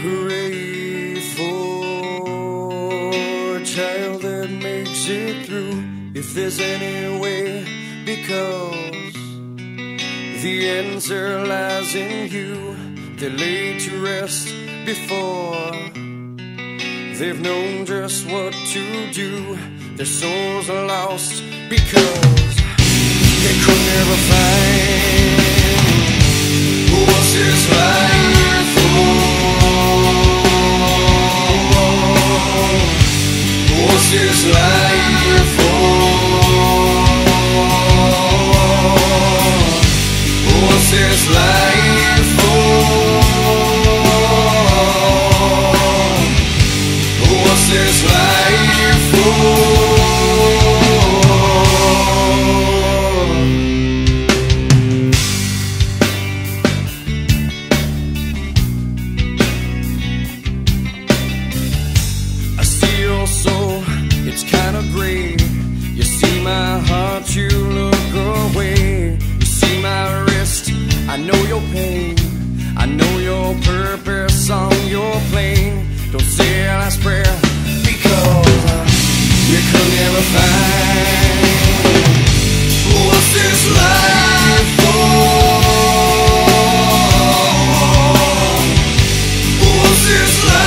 Hooray for a child that makes it through, if there's any way, because the answer lies in you. They're laid to rest before they've known just what to do. Their souls are lost because they could never find what's this life for. What's this life for? What's this life for? What's this life for? I see your soul, it's kinda gray. You see my heart, you look away. You see my wrist, I know your pain. I know your purpose on your plane. Don't say a last prayer, because you could never find what's this life for? What's this life?